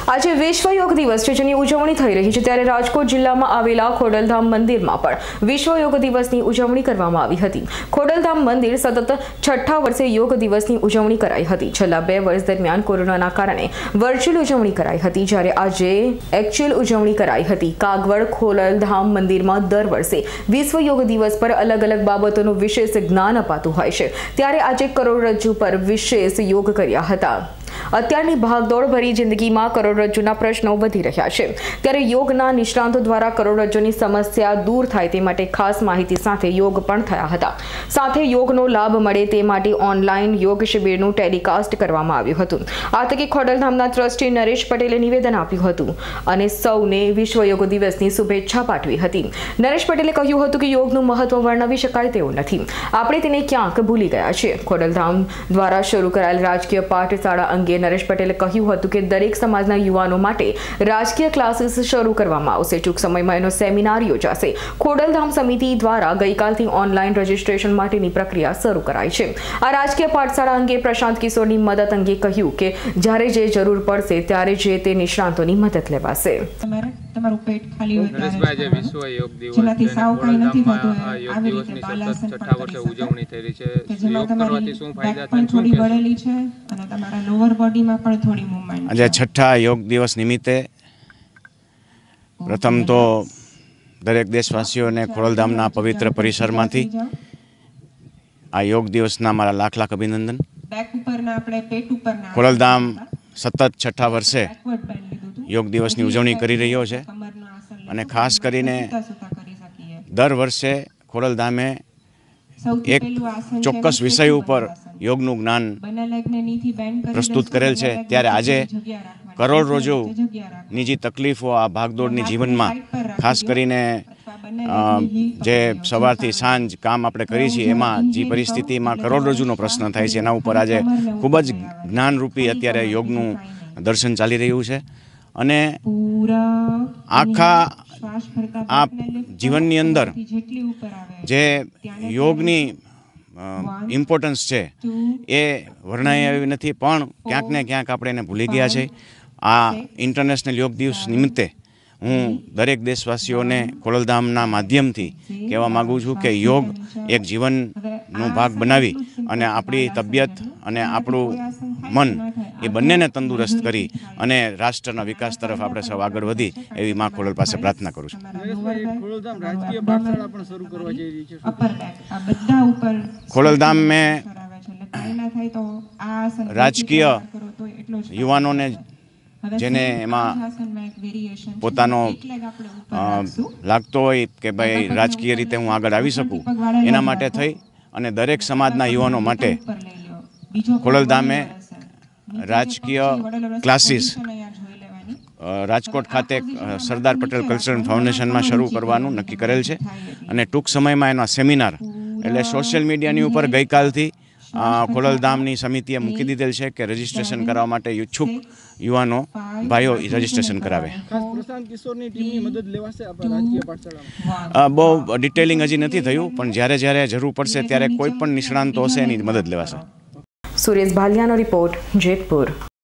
આજે વિશ્વ યોગ દિવસ છે, જેની ઉજવણી થઈ રહી છે, ત્યારે રાજકોટ જિલ્લામાં આવેલા ખોડલધામ મંદિરમાં પણ વિશ્વ યોગ દિવસની ઉજવણી કરવામાં આવી હતી। ખોડલધામ મંદિર સતત 6ઠા વર્ષે યોગ દિવસની ઉજવણી કરાઈ હતી। છેલ્લા 2 વર્ષ દરમિયાન કોરોનાના કારણે વર્ચ્યુઅલ ઉજવણી કરાઈ હતી, જ્યારે આજે એક્ચ્યુઅલ ઉજવણી કરાઈ હતી। કાગવડ ખોડલધામ મંદિરમાં દર વર્ષે વિશ્વ યોગ દિવસ પર અલગ અલગ બાબતોનું વિશેષ જ્ઞાન અપાતું હોય છે, ત્યારે આજે કરોડરજ્જુ પર વિશેષ યોગ કર્યા હતા। અત્યારની ભાગદોડ ભરી જિંદગીમાં કરોડરજ્જુના પ્રશ્નો વધી રહ્યા છે, ત્યારે યોગના નિષ્ણાંતો દ્વારા કરોડરજ્જુની સમસ્યા દૂર થાય તે માટે ખાસ માહિતી સાથે યોગ પણ થયા હતા। સાથે યોગનો લાભ મળે તે માટે ઓનલાઈન યોગ શિબિરનું ટેલિકાસ્ટ કરવામાં આવ્યું હતું। આ તકે ખોડલધામના ટ્રસ્ટી નરેશ પટેલે નિવેદન આપ્યું હતું અને સૌને વિશ્વ યોગ દિવસની શુભેચ્છા પાઠવી હતી। નરેશ પટેલે કહ્યું હતું કે યોગનું મહત્વ વર્ણવી શકાય તેવું નથી, આપણે તેને ક્યાંક ભૂલી ગયા છીએ। ખોડલધામ દ્વારા શરૂ કરાયેલ રાજકીય પાઠશાળા અંગે નરેશ પટેલે કહ્યું હતું કે દરેક સમાજના યુવાનો માટે રાજકીય ક્લાસીસ શરૂ કરવામાં આવશે। ટૂંક સમયમાં એનો સેમિનાર યોજાશે। ખોડલધામ સમિતિ દ્વારા ગઈકાલથી ઓનલાઈન રજીસ્ટ્રેશન માટેની પ્રક્રિયા શરૂ કરાઈ છે। આ રાજકીય પાઠશાળા અંગે પ્રશાંત કિશોરની મદદ અંગે કહ્યું કે જ્યારે જે જરૂર પડશે ત્યારે જે તે નિષ્ણાંતોની મદદ લેવાશે। તમારું પેટ ખાલી હોય ત્યારે વિશ્વ યોગ દિવસ જેનાથી સાવ કંઈ નથી થતું, આવી રીતે બાલાસન પણ વર્ષે ઉજવણી થઈ રહી છે। યોગ કરવાથી શું ફાયદા થાય, થોડી બળેલી છે અને તમારા લોઅર બોડીમાં પણ થોડી મૂવમેન્ટ। આજે 6ઠા યોગ દિવસ નિમિત્તે પ્રથમ તો દરેક દેશવાસીઓને ખોડલધામના પવિત્ર પરિસરમાંથી આ યોગ દિવસના મારા લાખ લાખ અભિનંદન। બેક ઉપરના આપણે પેટ ઉપરના ખોડલધામ સતત 6ઠા વર્ષે યોગ દિવસની ઉજવણી કરી રહ્યો છે અને ખાસ કરીને દર વર્ષે ખોડલધામે એક ચોક્કસ વિષય ઉપર યોગનું જ્ઞાન પ્રસ્તુત કરેલ છે, ત્યારે આજે કરોડરજ્જુની જે તકલીફો આ ભાગદોડની જીવનમાં ખાસ કરીને જે સવારથી સાંજ કામ આપણે કરીએ છીએ એમાં જે પરિસ્થિતિમાં કરોડરજ્જુનો પ્રશ્ન થાય છે, એના ઉપર આજે ખૂબ જ જ્ઞાનરૂપી અત્યારે યોગનું દર્શન ચાલી રહ્યું છે। અને આખા આ જીવનની અંદર જે યોગની ઇમ્પોર્ટન્સ છે એ વર્ણ્યાય એવી નથી, પણ ક્યાંક ને ક્યાંક આપણે એને ભૂલી ગયા છે। આ ઇન્ટરનેશનલ યોગ દિવસ નિમિત્તે હું દરેક દેશવાસીઓને ખોડલધામના માધ્યમથી કહેવા માગું છું કે યોગ એક જીવનનો ભાગ બનાવી અને આપણી તબિયત અને આપણું મન એ બંનેને તંદુરસ્ત કરી અને રાષ્ટ્રના વિકાસ તરફ આપણે સૌ આગળ વધી એવી માં ખોડલ પાસે પ્રાર્થના કરું છું। ખોડલધામ મેં રાજકીય યુવાનોને જેને એમાં પોતાનો લાગતો હોય કે ભાઈ રાજકીય રીતે હું આગળ આવી શકું, એના માટે થઈ અને દરેક સમાજના યુવાનો માટે ખોડલધામે રાજકીય ક્લાસીસ રાજકોટ ખાતે સરદાર પટેલ કલ્ચરલ ફાઉન્ડેશનમાં શરૂ કરવાનું નક્કી કરેલ છે અને ટૂંક સમયમાં એના સેમિનાર એટલે સોશિયલ મીડિયાની ઉપર ગઈકાલથી ખોડલધામની સમિતિએ મૂકી દીધેલ છે કે રજીસ્ટ્રેશન કરવા માટે ઈચ્છુક યુવાનો ભાઈઓ રજીસ્ટ્રેશન કરાવે। બહુ ડિટેલિંગ હજી નથી થયું, પણ જ્યારે જ્યારે જરૂર પડશે ત્યારે કોઈ પણ નિષ્ણાંતો હશે એની મદદ લેવાશે। સુરેશ ભાલિયાનો રિપોર્ટ, જેતપુર।